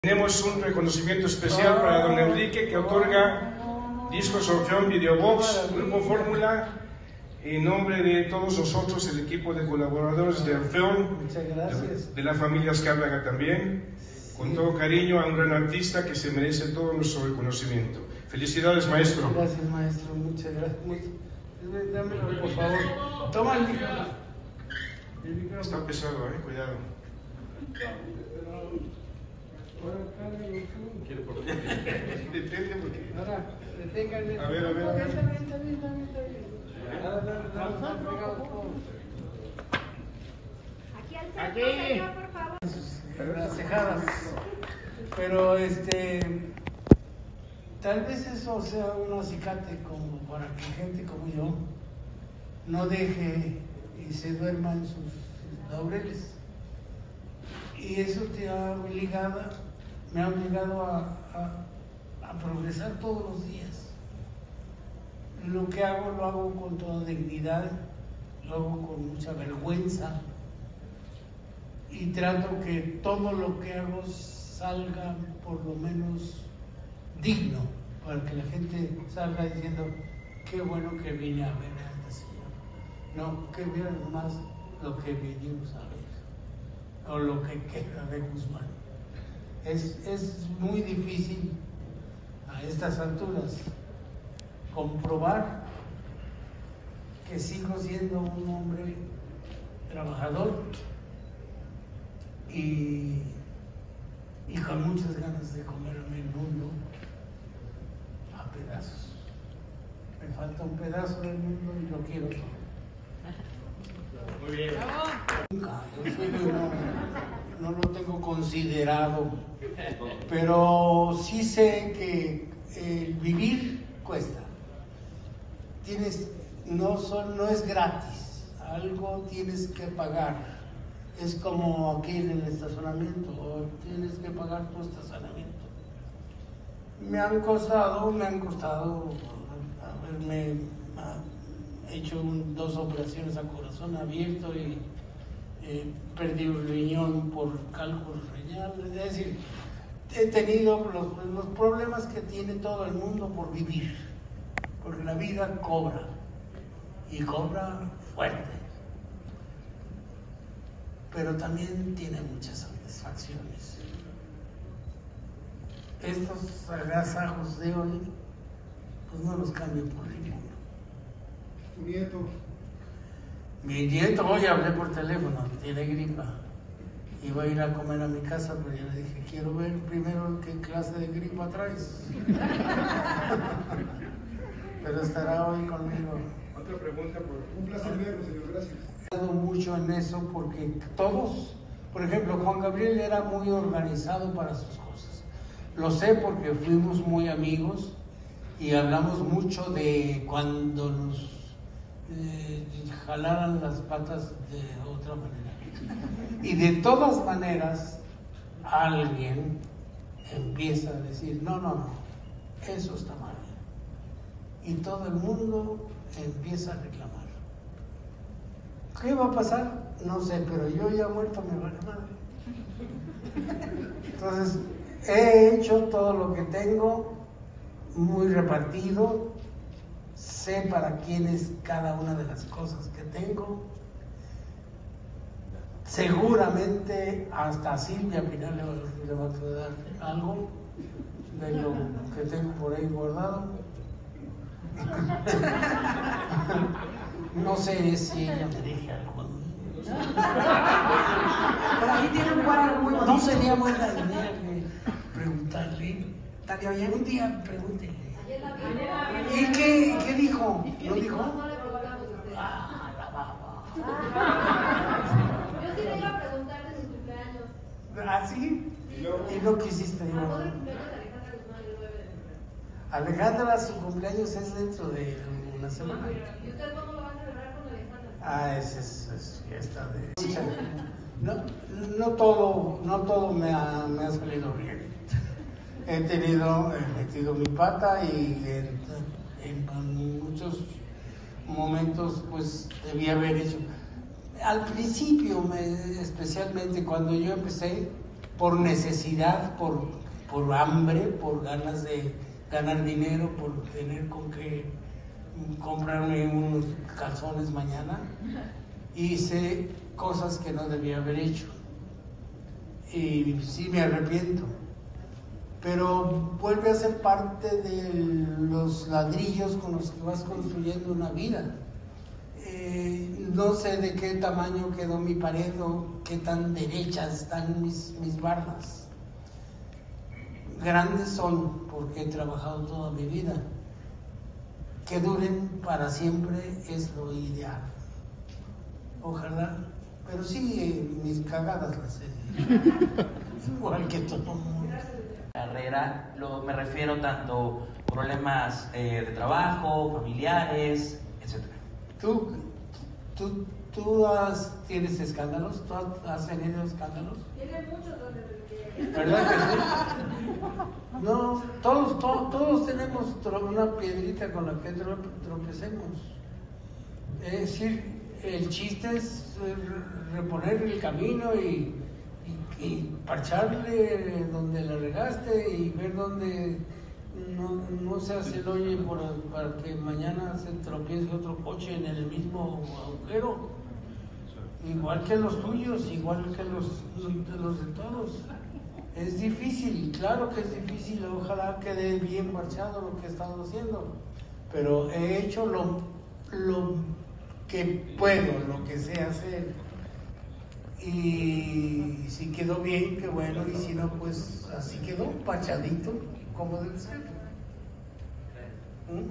Tenemos un reconocimiento especial para don Enrique, que otorga discos Orfeón Videobox, Grupo Fórmula, en nombre de todos nosotros, el equipo de colaboradores de Orfeón. Muchas gracias. De la familia Azcárraga también, con todo cariño a un gran artista que se merece todo nuestro reconocimiento. Felicidades, maestro. Gracias, maestro, muchas gracias. Dámelo, por favor. Toma el micrófono. Está pesado, cuidado. Quiere por Detente porque... Ahora, deténganle. A ver. Está bien. Aquí al centro, señor, por favor. Las cejadas. Pero tal vez eso sea un acicate como para que gente como yo no deje y se duerma en sus laureles. Y eso me ha obligado a progresar todos los días. Lo que hago, lo hago con toda dignidad, lo hago con mucha vergüenza y trato que todo lo que hago salga por lo menos digno, para que la gente salga diciendo: qué bueno que vine a ver a este señor. No, que vieran más lo que vinimos a ver, o lo que queda de Guzmán. Es muy difícil a estas alturas comprobar que sigo siendo un hombre trabajador y con muchas ganas de comerme el mundo a pedazos. Me falta un pedazo del mundo y lo quiero todo. Muy bien. Nunca, no lo tengo considerado, pero sí sé que el vivir cuesta. No es gratis, algo tienes que pagar. Es como aquí en el estacionamiento, tienes que pagar tu estacionamiento. Me han costado haberme hecho 2 operaciones a corazón abierto y perdí un riñón por cálculos renales. Es decir, he tenido los problemas que tiene todo el mundo por vivir, porque la vida cobra y cobra fuerte, pero también tiene muchas satisfacciones. Estos agasajos de hoy, pues no los cambio por ninguno. Tu nieto. Mi nieto, hoy hablé por teléfono, tiene gripa. Iba a ir a comer a mi casa, pero yo le dije: quiero ver primero qué clase de gripa traes. Pero estará hoy conmigo. Otra pregunta, un placer verlo, señor, gracias. He dado mucho en eso porque todos, por ejemplo, Juan Gabriel era muy organizado para sus cosas. Lo sé porque fuimos muy amigos y hablamos mucho de cuando nos jalaran las patas de otra manera. Y de todas maneras, alguien empieza a decir: no, eso está mal. Y todo el mundo empieza a reclamar. ¿Qué va a pasar? No sé, pero yo ya muerto me vale madre. Entonces, he hecho todo lo que tengo, muy repartido. Sé para quién es cada una de las cosas que tengo. Seguramente hasta a Silvia Pinal le va a quedar algo de lo que tengo por ahí guardado. No sé si ella me deje algo. Por ahí tiene un cuadro muy bonito. No sería buena idea preguntarle. ¿Está bien? Un día pregúntele. ¿Y qué dijo? ¿No dijo? Ah, la baba. Yo sí le iba a preguntar de su cumpleaños. ¿Ah, sí? ¿Y no quisiste? ¿A cuándo el No. cumpleaños de Alejandra Guzmán el 9 de febrero? Alejandra, su cumpleaños es dentro de una semana. ¿Y usted cómo lo va a celebrar con Alejandra? Esa es fiesta de... No todo me ha salido bien. He metido mi pata y en muchos momentos pues debí haber hecho. Al principio, especialmente cuando yo empecé, por necesidad, por hambre, por ganas de ganar dinero, por tener con qué comprarme unos calzones mañana. Hice cosas que no debía haber hecho y sí me arrepiento, pero vuelve a ser parte de los ladrillos con los que vas construyendo una vida. No sé de qué tamaño quedó mi pared o qué tan derechas están mis bardas. Grandes son porque he trabajado toda mi vida. Que duren para siempre es lo ideal. Ojalá, pero sí, mis cagadas las he igual que todo el mundo. Carrera, me refiero tanto a problemas de trabajo, familiares, etc. ¿Tú tienes escándalos? ¿Tú has tenido escándalos? Tiene muchos donde ¿Verdad que sí? No, todos tenemos una piedrita con la que tropecemos. Es decir, el chiste es reponer el camino y parcharle donde la regaste y ver dónde no se hace el hoyo para que mañana se tropiece otro coche en el mismo agujero. Igual que los tuyos, igual que los de todos. Es difícil, claro que es difícil, ojalá quede bien marchado lo que he estado haciendo, pero he hecho lo que puedo, lo que sé hacer, y si quedó bien, qué bueno, y si no, pues así quedó, parchadito, como debe ser.